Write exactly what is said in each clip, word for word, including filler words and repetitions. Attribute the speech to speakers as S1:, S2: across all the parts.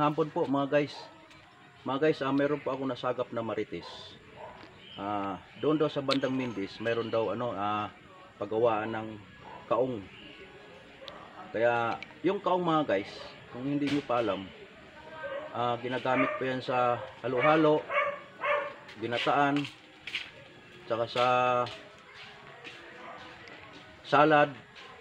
S1: hapon po mga guys. Mga guys, uh, meron po ako nasagap na marites. Uh, doon daw sa bandang Mindis, meron daw ano, uh, paggawaan ng kaong. Kaya yung kaong mga guys, kung hindi nyo pa alam, uh, ginagamit po yan sa halo-halo, ginataan, tsaka sa salad.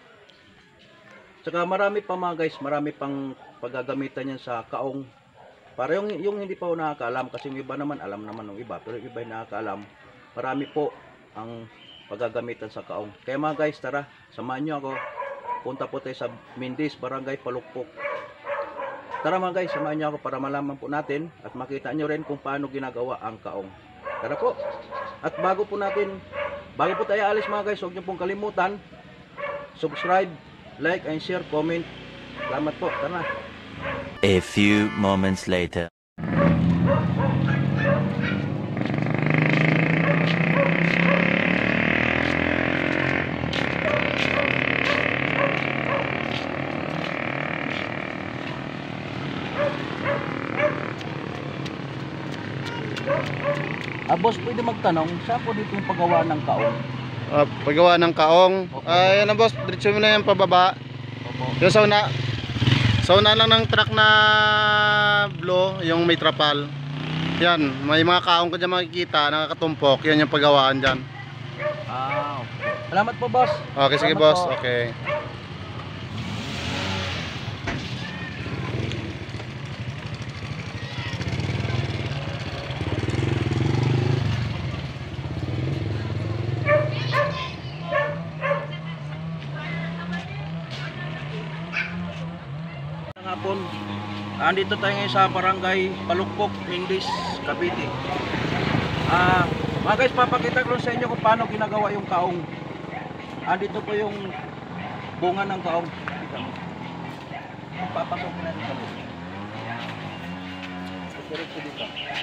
S1: Tsaka marami pa mga guys, marami pang paggagamitan yan sa kaong. Para yung, yung hindi pa nakakaalam, kasi yung iba naman alam naman ng iba, pero yung iba yung nakakaalam, marami po ang paggagamitan sa kaong. Kaya mga guys, tara, samahan nyo ako. Punta po tayo sa Mindis, Barangay Palukpok. Tara mga guys, samahan nyo ako para malaman po natin at makita nyo rin kung paano ginagawa ang kaong. Tara po. At bago po natin, bago po tayo alis mga guys, huwag nyo pong kalimutan, subscribe, like and share, comment. Salamat po. Tara na.
S2: A few moments later.
S1: Ah, boss, pwede magtanong, saan po dito yung paggawa ng kaong?
S3: Uh, paggawa ng kaong. Ay, uh, ano boss, diretso mo na yung pababa.
S1: Opo.
S3: Yung sa una, sa una lang ng truck na blue, yung may trapal. Yan, may mga kaong ko dyan makikita, nakakatumpok. Yan yung paggawaan dyan.
S1: Ah, okay. Salamat po, boss.
S3: Okay, sige
S1: Salamat
S3: boss,
S1: po.
S3: okay.
S1: Hapon. Andito tayo ngayon sa Barangay Palukpok, Mindis, Cavite. Ah, mga guys, papakita ko sa inyo kung paano ginagawa yung kaong. Andito po yung bunga ng kaong. Papasok natin sa loob. Diretso dito.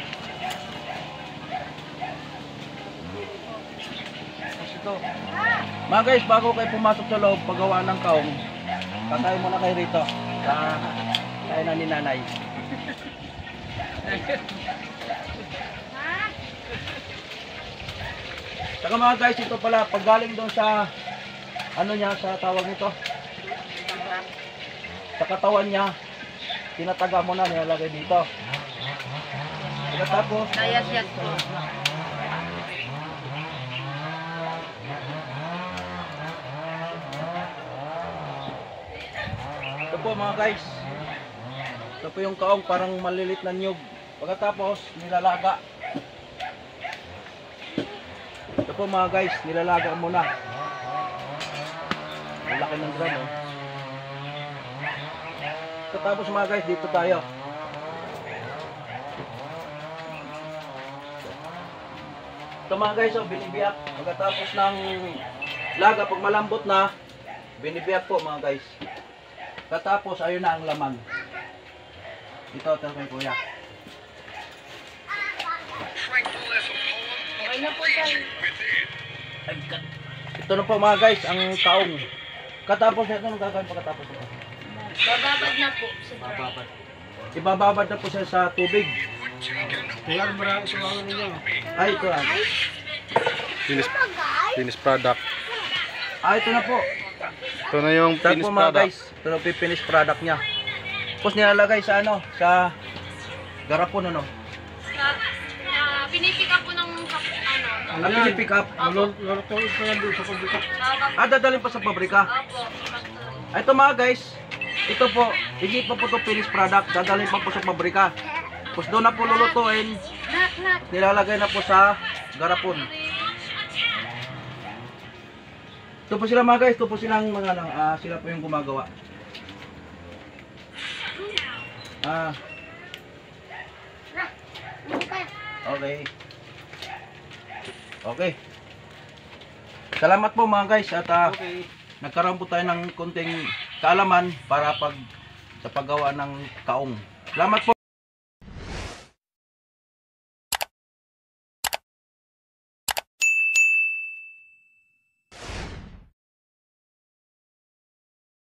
S1: Tapos ito. Mga guys, bago kayo pumasok sa loob, paggawa ng kaong, kakain muna kayo rito. Sa kaya na ni nanay. Saka mga guys, ito pala pag galing doon sa ano niya, sa tawag nito, sa katawan niya, tinataga mo na, nilalagay dito. Pagkatapos
S4: Nayas-yas po.
S1: ito po mga guys, ito po yung kaong, parang malilit na nyug. Pagkatapos nilalaga. Ito po mga guys, nilalaga muna. Malaki ng drum oh. Pagkatapos mga guys, dito tayo. Ito mga guys, oh, binibiyak. Pagkatapos ng laga, pag malambot na, binibiyak po mga guys. Katapos, ayun na ang laman. Ito, ito kay kuya.
S4: Okay na po tayo.
S1: Ito na po mga guys, ang kaong. Katapos, ito nang gagawin pagkatapos ito.
S4: Bababad na po.
S1: Bababad. Ibababad na po siya sa tubig.
S3: Kailan marami sa mga ninyo?
S1: Ay, ito ah.
S3: Finished, finished product.
S1: Ah, ito na po.
S3: Ito na yung
S1: Ito
S3: finished
S1: po mga
S3: product.
S1: guys. Ito na po yung finished product niya. Tapos nilalagay sa ano, sa garapon ano.
S4: Uh, pinipick up po ng kap- ano.
S1: Ang pinipick up.
S3: Lulutuin pa yan doon sa pabrika.
S1: Ah, dadalhin pa sa pabrika.
S4: Opo.
S1: Ah, ito mga guys. Ito po, hindi pa po ito finished product. Dadalhin pa po sa pabrika. Tapos doon na po lulutuin. Nilalagay na po sa garapon. Ito po sila mga guys, ito po silang mga ano, ah, sila po yung gumagawa. Ah. Okay. Okay. Salamat po mga guys at ah,
S3: Okay.
S1: nagkaroon po tayo ng konting kaalaman para pag sa paggawa ng kaong. Salamat po.